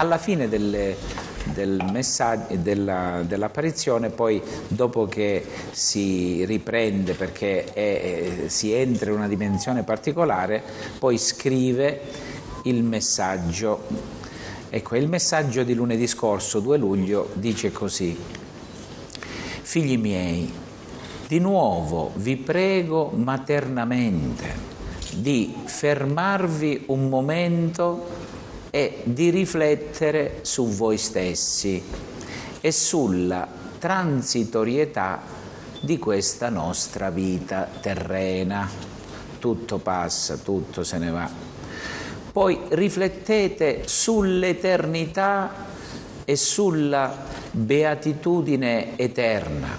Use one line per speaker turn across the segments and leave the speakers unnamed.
alla fine del messaggio, dell'apparizione, poi dopo che si riprende perché si entra in una dimensione particolare, poi scrive il messaggio. Ecco, il messaggio di lunedì scorso, 2 luglio, dice così: figli miei, di nuovo vi prego maternamente di fermarvi un momento e di riflettere su voi stessi e sulla transitorietà di questa nostra vita terrena. Tutto passa, tutto se ne va. Poi riflettete sull'eternità e sulla beatitudine eterna.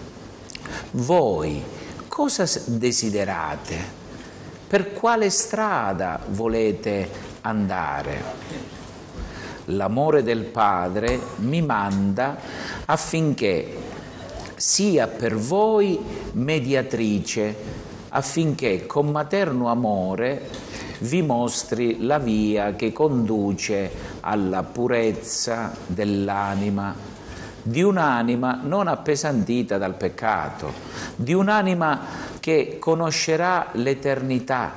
Voi cosa desiderate? Per quale strada volete andare? L'amore del Padre mi manda affinché sia per voi mediatrice, affinché con materno amore vi mostri la via che conduce alla purezza dell'anima, di un'anima non appesantita dal peccato, di un'anima che conoscerà l'eternità.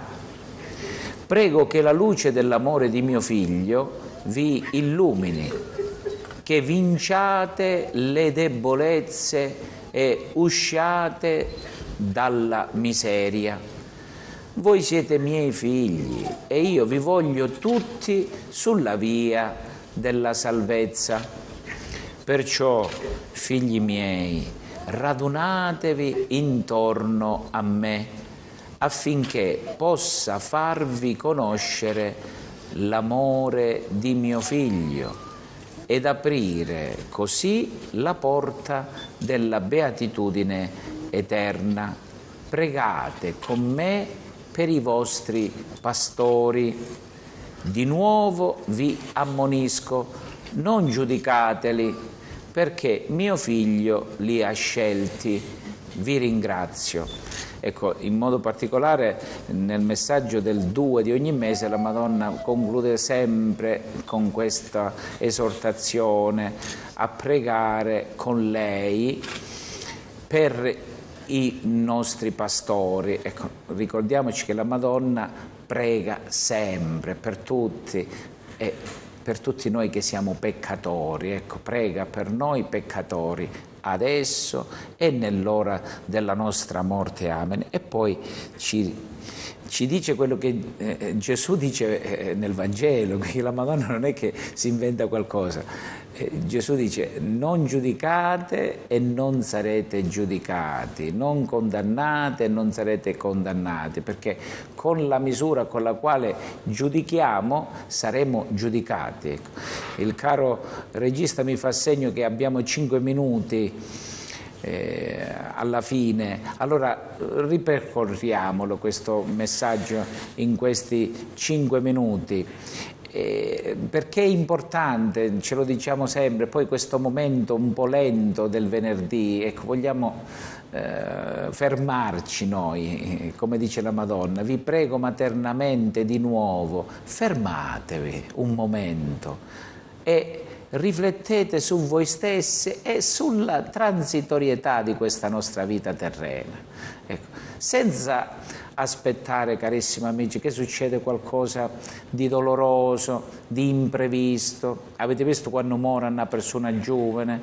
Prego che la luce dell'amore di mio Figlio vi illumini, che vinciate le debolezze e usciate dalla miseria. Voi siete miei figli e io vi voglio tutti sulla via della salvezza. Perciò, figli miei, radunatevi intorno a me affinché possa farvi conoscere l'amore di mio Figlio ed aprire così la porta della beatitudine eterna. Pregate con me per i vostri pastori. Di nuovo vi ammonisco, non giudicateli, perché mio Figlio li ha scelti. Vi ringrazio. Ecco, in modo particolare nel messaggio del 2 di ogni mese la Madonna conclude sempre con questa esortazione a pregare con lei per i nostri pastori. Ecco, ricordiamoci che la Madonna prega sempre per tutti e per tutti noi che siamo peccatori. Ecco, prega per noi peccatori adesso e nell'ora della nostra morte. Amen. E poi ci dice quello che Gesù dice nel Vangelo, che la Madonna non è che si inventa qualcosa. Gesù dice: non giudicate e non sarete giudicati, non condannate e non sarete condannati, perché con la misura con la quale giudichiamo saremo giudicati. Ecco. Il caro regista mi fa segno che abbiamo 5 minuti alla fine, allora ripercorriamolo questo messaggio in questi 5 minuti. Perché è importante, ce lo diciamo sempre, poi questo momento un po' lento del venerdì, ecco, vogliamo fermarci noi, come dice la Madonna: vi prego maternamente di nuovo, fermatevi un momento e riflettete su voi stessi e sulla transitorietà di questa nostra vita terrena. Ecco, senza aspettare, carissimi amici, che succede qualcosa di doloroso, di imprevisto. Avete visto quando muore una persona giovane?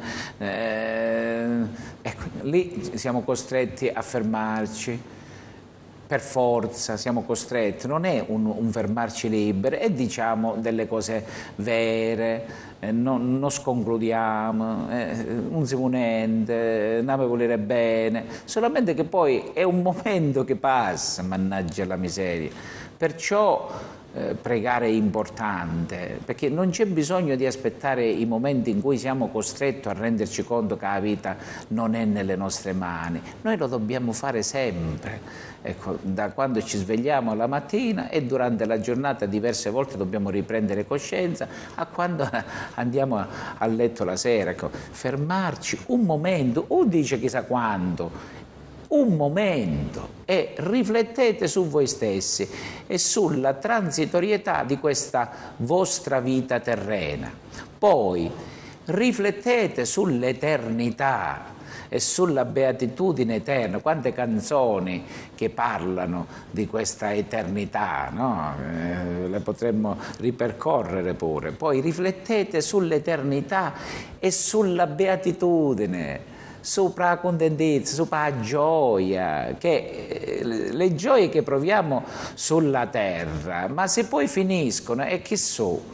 Ecco, lì siamo costretti a fermarci. Per forza siamo costretti, non è un fermarci liberi e diciamo delle cose vere, non sconcludiamo, non siamo niente, non mi volere bene, solamente che poi è un momento che passa, mannaggia la miseria. Perciò pregare è importante, perché non c'è bisogno di aspettare i momenti in cui siamo costretti a renderci conto che la vita non è nelle nostre mani. Noi lo dobbiamo fare sempre. Ecco, da quando ci svegliamo la mattina e durante la giornata diverse volte dobbiamo riprendere coscienza, a quando andiamo a letto la sera. Ecco, fermarci un momento, o dice chissà quando, un momento e riflettete su voi stessi e sulla transitorietà di questa vostra vita terrena. Poi riflettete sull'eternità e sulla beatitudine eterna. Quante canzoni che parlano di questa eternità, no? Le potremmo ripercorrere pure. Poi riflettete sull'eternità e sulla beatitudine, sopra la contentezza, sopra la gioia, le gioie che proviamo sulla terra, ma se poi finiscono, e che so?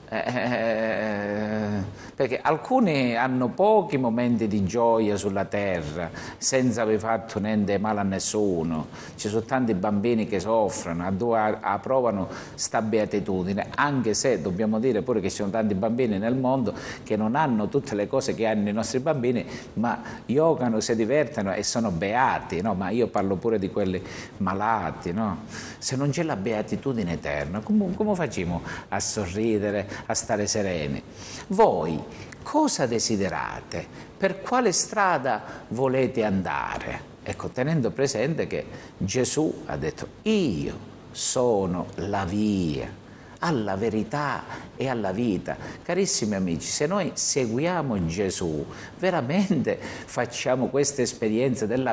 Perché alcuni hanno pochi momenti di gioia sulla terra senza aver fatto niente male a nessuno. Ci sono tanti bambini che soffrono, provano sta beatitudine, anche se dobbiamo dire pure che ci sono tanti bambini nel mondo che non hanno tutte le cose che hanno i nostri bambini, ma giocano, si divertono e sono beati, no? Ma io parlo pure di quelli malati, no? Se non c'è la beatitudine eterna, come facciamo a sorridere, a stare sereni? Voi cosa desiderate? Per quale strada volete andare? Ecco, tenendo presente che Gesù ha detto: io sono la via alla verità e alla vita. Carissimi amici, se noi seguiamo Gesù, veramente facciamo questa esperienza della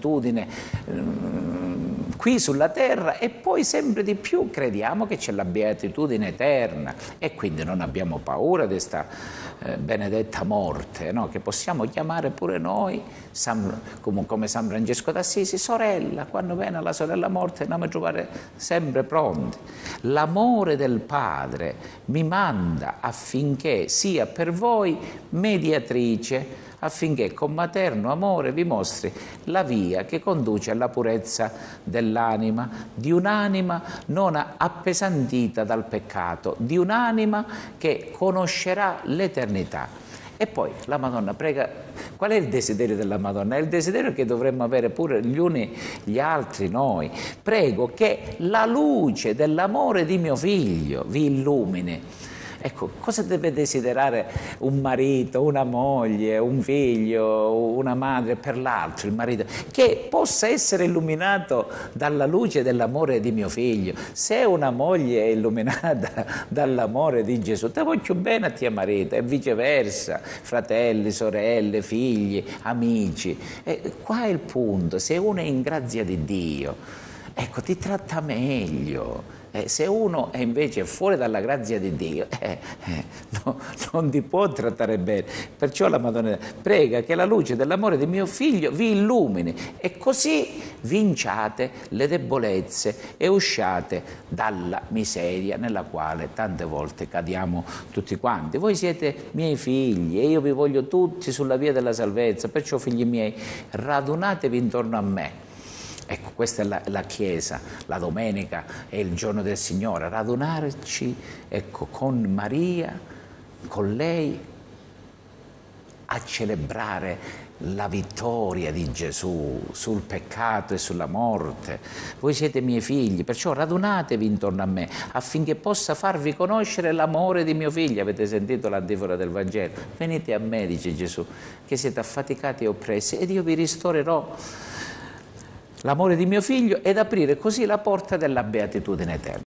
beatitudine qui sulla terra e poi sempre di più crediamo che c'è la beatitudine eterna e quindi non abbiamo paura di questa benedetta morte, no? Che possiamo chiamare pure noi, come San Francesco d'Assisi, sorella. Quando viene la sorella morte andiamo a trovare sempre pronti. L'amore del Padre mi manda affinché sia per voi mediatrice, affinché con materno amore vi mostri la via che conduce alla purezza dell'anima, di un'anima non appesantita dal peccato, di un'anima che conoscerà l'eternità. E poi la Madonna prega. Qual è il desiderio della Madonna? È il desiderio che dovremmo avere pure gli uni gli altri noi. Prego che la luce dell'amore di mio figlio vi illumini. Ecco, cosa deve desiderare un marito, una moglie, un figlio, una madre per l'altro, il marito? Che possa essere illuminato dalla luce dell'amore di mio figlio. Se una moglie è illuminata dall'amore di Gesù, te voglio bene a te marito, e viceversa, fratelli, sorelle, figli, amici. E qua è il punto: se uno è in grazia di Dio, ecco, ti tratta meglio. Se uno è invece fuori dalla grazia di Dio, non ti può trattare bene. Perciò la Madonna prega che la luce dell'amore di mio figlio vi illumini e così vinciate le debolezze e usciate dalla miseria nella quale tante volte cadiamo tutti quanti. Voi siete miei figli e io vi voglio tutti sulla via della salvezza, perciò figli miei, radunatevi intorno a me. Ecco, questa è la Chiesa, la domenica è il giorno del Signore, radunarci, ecco, con Maria, con lei, a celebrare la vittoria di Gesù sul peccato e sulla morte. Voi siete miei figli, perciò radunatevi intorno a me affinché possa farvi conoscere l'amore di mio figlio. Avete sentito l'antifona del Vangelo? Venite a me, dice Gesù, che siete affaticati e oppressi ed io vi ristorerò l'amore di mio figlio ed aprire così la porta della beatitudine eterna.